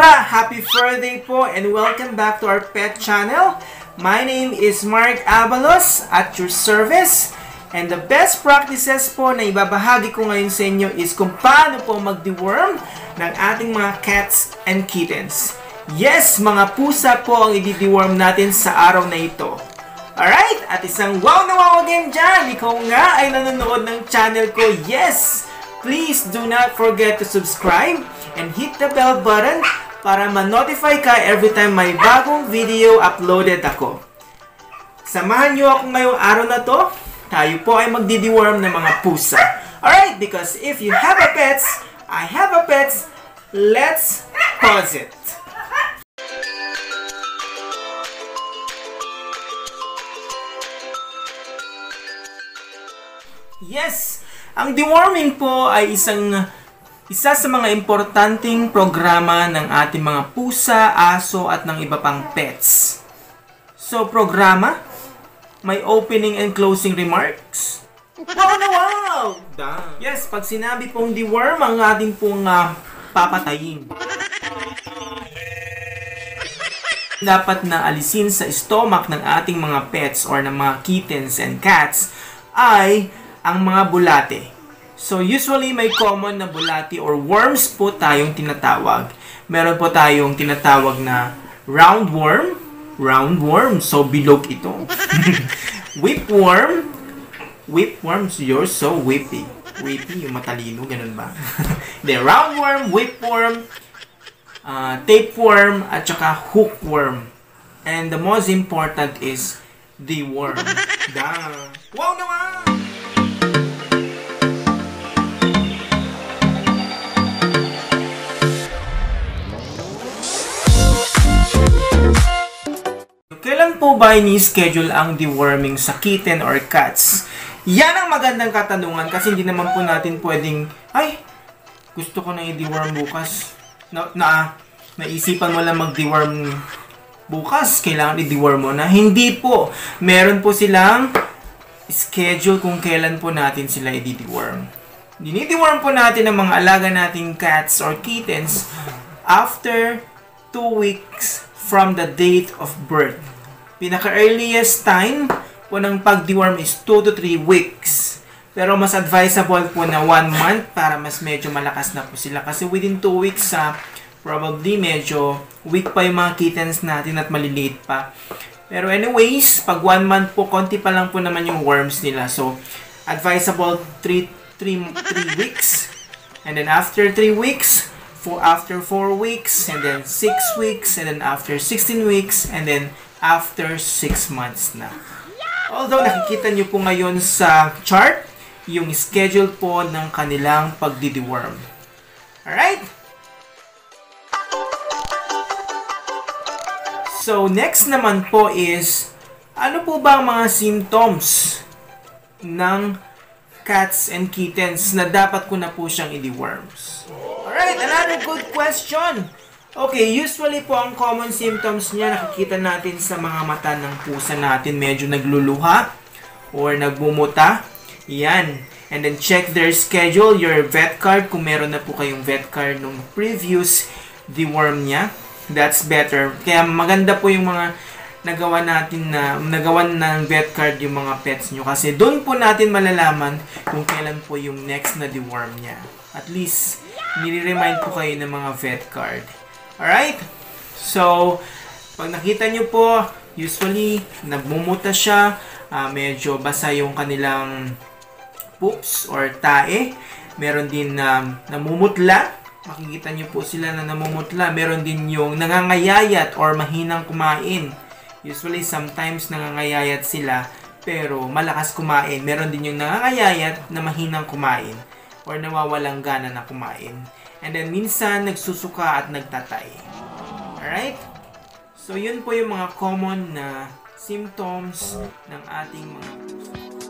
Mura! Happy Fur Day po and welcome back to our pet channel. My name is Mark Avalos at your service. And the best practices po na ibabahagi ko ngayon sa inyo is kung paano po mag-deworm ng ating mga cats and kittens. Yes, mga pusa po ang i-deworm natin sa araw na ito. Alright, at isang wow na wow again dyan. Ikaw nga ay nanonood ng channel ko. Yes! Please do not forget to subscribe and hit the bell button para ma-notify ka every time may bagong video uploaded ako. Samahan nyo ako ngayong araw na to. Tayo po ay magdi-deworm ng mga pusa. Alright, because if you have a pets, I have a pets, let's pause it. Yes, ang deworming po ay isa sa mga importanteng programa ng ating mga pusa, aso at ng iba pang pets. So, programa? May opening and closing remarks? Wow na wow! Yes, pag sinabi pong deworm, ang ating pong papatayin. Dapat na alisin sa stomach ng ating mga pets or ng mga kittens and cats ay ang mga bulate. So, usually may common na bulati or worms po tayong tinatawag. Meron po tayong tinatawag na roundworm. Roundworm. So, bilog ito. Whipworm. Whipworms, you're so whippy. Whippy, yung matalino, ganun ba? The roundworm, whipworm, tapeworm, at saka hookworm. And the most important is the worm. Wow naman! Kailan po ba ini-schedule ang deworming sa kitten or cats? Yan ang magandang katanungan kasi hindi naman po natin pwedeng, ay, gusto ko na i-deworm bukas. Naisipan mo lang mag-deworm bukas, kailangan i-deworm mo na. Hindi po. Meron po silang schedule kung kailan po natin sila i-deworm. Dini-deworm po natin ang mga alaga nating cats or kittens after 2 weeks from the date of birth. Pinaka-earliest time po ng pag-deworm is 2 to 3 weeks. Pero mas advisable po na 1 month para mas medyo malakas na po sila. Kasi within 2 weeks, probably medyo weak pa yung mga kittens natin at maliliit pa. Pero anyways, pag 1 month po, konti pa lang po naman yung worms nila. So, advisable 3 weeks. And then after 3 weeks, after 4 weeks, and then 6 weeks, and then after 16 weeks, and then after 6 months na. Although nakikita nyo po ngayon sa chart, yung schedule po ng kanilang pagdi-deworm. Alright? So, next naman po is, ano po ba ang mga symptoms ng cats and kittens na dapat ko na po siyang i-deworms? Alright, another good question. Okay, usually po ang common symptoms niya nakikita natin sa mga mata ng pusa natin. Medyo nagluluha or nagbumuta. Yan. And then check their schedule, your vet card. Kung meron na po kayong vet card nung previous deworm niya, that's better. Kaya maganda po yung mga nagawan ng vet card yung mga pets nyo. Kasi doon po natin malalaman kung kailan po yung next na deworm niya. At least, nire-remind po kayo ng mga vet card. Alright? So, pag nakita nyo po, usually, nagmumuta siya, medyo basa yung kanilang poops or tae. Meron din namumutla. Makikita nyo po sila na namumutla. Meron din yung nangangayayat or mahinang kumain. Usually, sometimes nangangayayat sila, pero malakas kumain. Meron din yung nangangayayat na mahinang kumain or nawawalang gana na kumain. And then, minsan, nagsusuka at nagtatay. Alright? So, yun po yung mga common na symptoms ng ating mga pusa.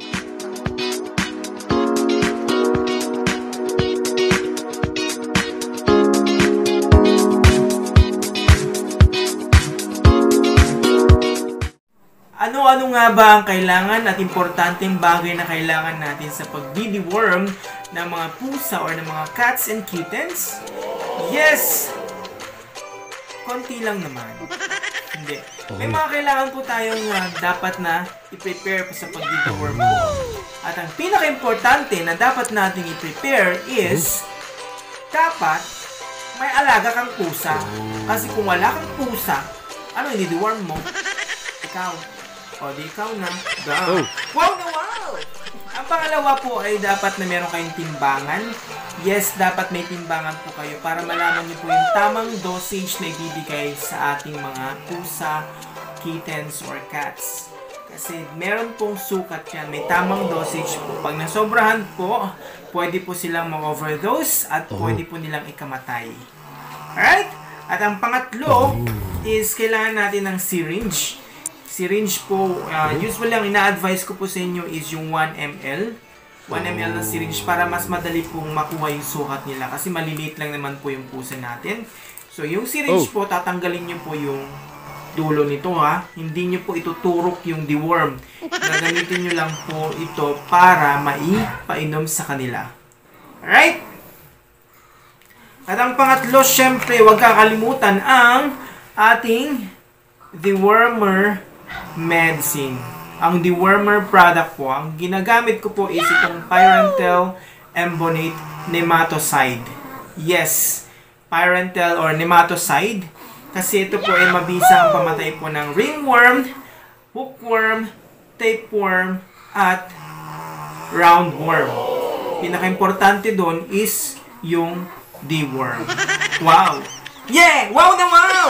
Ano-ano nga ba ang kailangan at importanteng bagay na kailangan natin sa pag-deworm ng mga pusa or ng mga cats and kittens? Yes! konti lang naman. Hindi. May mga kailangan po tayong dapat na i-prepare sa pag-deworm po. At ang pinaka-importante na dapat natin i-prepare is dapat may alaga kang pusa. Kasi kung wala kang pusa, ano i-deworm mo? Ikaw. O di ikaw na. Wow na wow! Ang pangalawa po ay dapat na meron kayong timbangan. Yes, dapat may timbangan po kayo para malaman niyo po yung tamang dosage na ibibigay sa ating mga pusa, kittens, or cats. Kasi meron pong sukat yan. May tamang dosage po. Pag nasobrahan po, pwede po silang ma-overdose at pwede po nilang ikamatay. Alright? At ang pangatlo is kailangan natin ng syringe. Syringe po, usually ang ina-advise ko po sa inyo is yung 1 ml. 1 ml na syringe para mas madali pong makuha yung sukat nila kasi maliliit lang naman po yung pusa natin. So yung syringe po, tatanggalin nyo po yung dulo nito ha. Hindi nyo po ituturok yung deworm. Gagamitin nyo lang po ito para maipainom sa kanila. Alright? At ang pangatlo, syempre, huwag kakalimutan ang ating dewormer medicine. Ang dewormer product po, ang ginagamit ko po is itong Pyrantel Embonate Nematocide. Yes, Pyrantel or Nematocide. Kasi ito po ay mabisang pamatay po ng ringworm, hookworm, tapeworm, at roundworm. Pinaka-importante doon is yung deworm. Wow! Yeah! Wow na wow!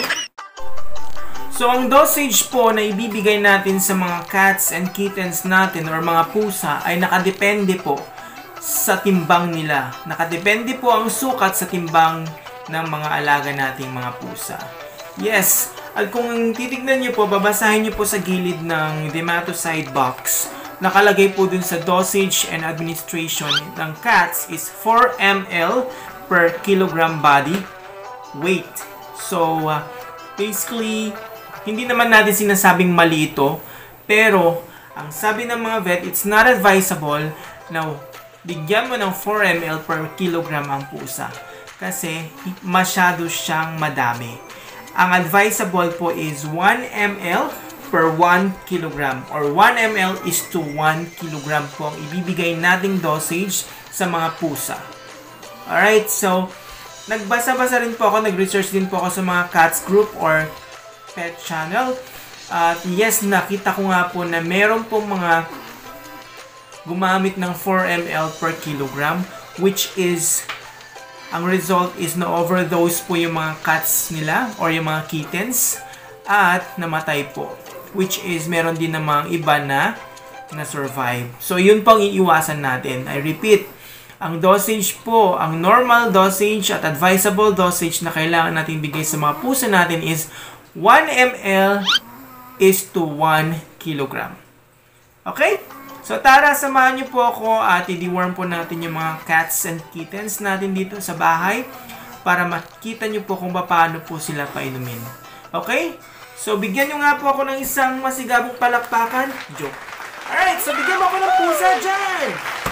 So, ang dosage po na ibibigay natin sa mga cats and kittens natin or mga pusa ay nakadepende po sa timbang nila. Nakadepende po ang sukat sa timbang ng mga alaga nating mga pusa. Yes, at kung titignan nyo po, babasahin nyo po sa gilid ng Nematocide box. Nakalagay po dun sa dosage and administration ng cats is 4 ml per kilogram body weight. So, basically, hindi naman natin sinasabing mali ito, pero ang sabi ng mga vet, it's not advisable na bigyan mo ng 4 ml per kilogram ang pusa kasi masyado siyang madami. Ang advisable po is 1 ml per 1 kilogram or 1 ml is to 1 kilogram po ang ibibigay nating dosage sa mga pusa. Alright, so nagbasa-basa rin po ako, nag-research din po ako sa mga cats group or pet channel. At yes, nakita ko nga po na meron pong mga gumamit ng 4 ml per kilogram, which is ang result is na-overdose po yung mga cats nila or yung mga kittens at namatay po, which is meron din namang iba na na-survive. So yun pang iiwasan natin. I repeat, ang dosage po, ang normal dosage at advisable dosage na kailangan natin bigay sa mga pusa natin is 1 ml is to 1 kilogram. Okay? So tara, samahan niyo po ako at i-deworm po natin yung mga cats and kittens natin dito sa bahay para makita niyo po kung paano po sila painumin. Okay? So bigyan niyo nga po ako ng isang masigabong palakpakan. Joke. Alright, so bigyan mo ako ng pusa dyan.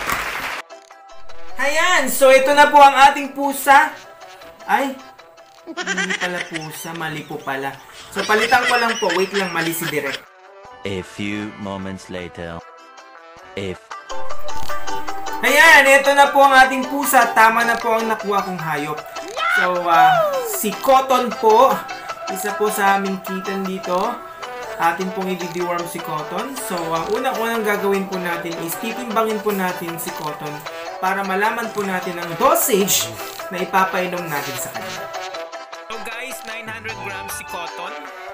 Ayan, so ito na po ang ating pusa. Ay, hindi pala pusa, mali po pala. So palitan ko lang po, wait lang, mali si Direk. A few moments later. Ayan, ito na po ang ating pusa. Tama na po ang nakuha kong hayop. So, si Cotton po, isa po sa aming kitten dito. Atin pong i-deworm si Cotton. So, unang-unang gagawin po natin is titimbangin po natin si Cotton para malaman po natin ang dosage na ipapainom natin sa kanya. So guys, 900 grams si Cotton.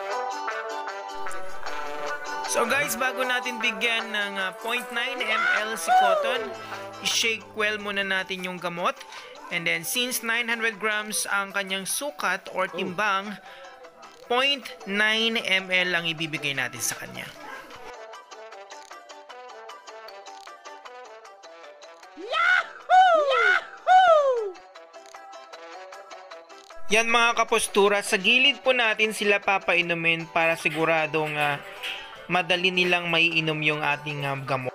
So guys, bago natin bigyan ng 0.9 ml si Cotton, i-shake well muna natin yung gamot. And then since 900 grams ang kanyang sukat or timbang, 0.9 ml lang ibibigay natin sa kanya. Yan mga kapostura, sa gilid po natin sila papainumin para siguradong madali nilang maiinom yung ating gamot.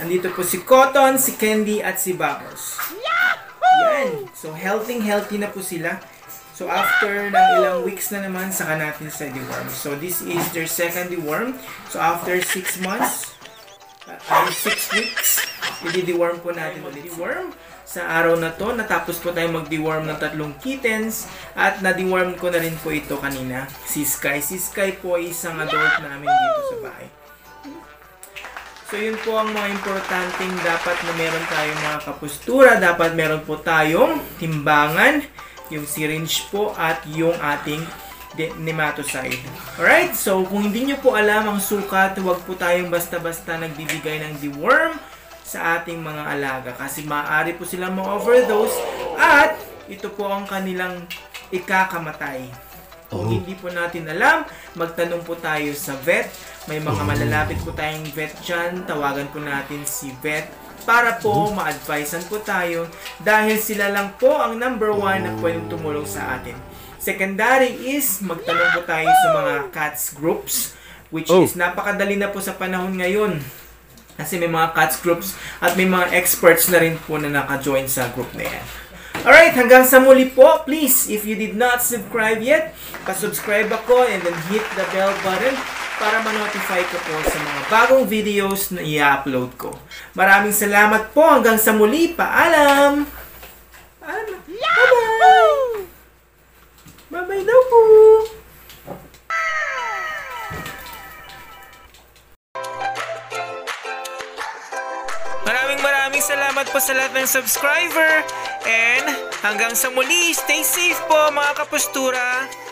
Nandito po si Cotton, si Candy, at si Bubbles. Yan. So, healthy na po sila. So, after ng ilang weeks na naman, saka natin sa deworm. So, this is their second deworm. So, after 6 months, 6 weeks, i-deworm po natin ulit. Deworm. Sa araw na to, natapos po tayo mag-deworm ng 3 kittens. At na-deworm ko na rin po ito kanina, si Sky. Si Sky po ay isang adult namin dito sa bahay. So, yun po ang mga importanteng dapat na meron tayong mga kapustura. Dapat meron po tayong timbangan, yung syringe po, at yung ating nematocide. Alright? So, kung hindi nyo po alam ang sukat, huwag po tayong basta-basta nagbibigay ng deworm sa ating mga alaga. Kasi maaari po silang ma-overdose at ito po ang kanilang ikakamatay. Kung hindi po natin alam, magtanong po tayo sa vet. May mga malalapit po tayong vet dyan. Tawagan po natin si vet para po ma-advisean po tayo dahil sila lang po ang number 1 na pwedeng tumulong sa atin. Secondary is magtanong po tayo sa mga cats groups, which is napakadali na po sa panahon ngayon. Kasi may mga cats groups at may mga experts na rin po na naka-join sa group na yan. Alright, hanggang sa muli po, please, if you did not subscribe yet, pa-subscribe ako and then hit the bell button para ma-notify ko po sa mga bagong videos na i-upload ko. Maraming salamat po, hanggang sa muli, paalam! Bye-bye! Bye-bye daw po! Maraming salamat po sa lahat ng subscriber and hanggang sa muli, stay safe po mga kapustura!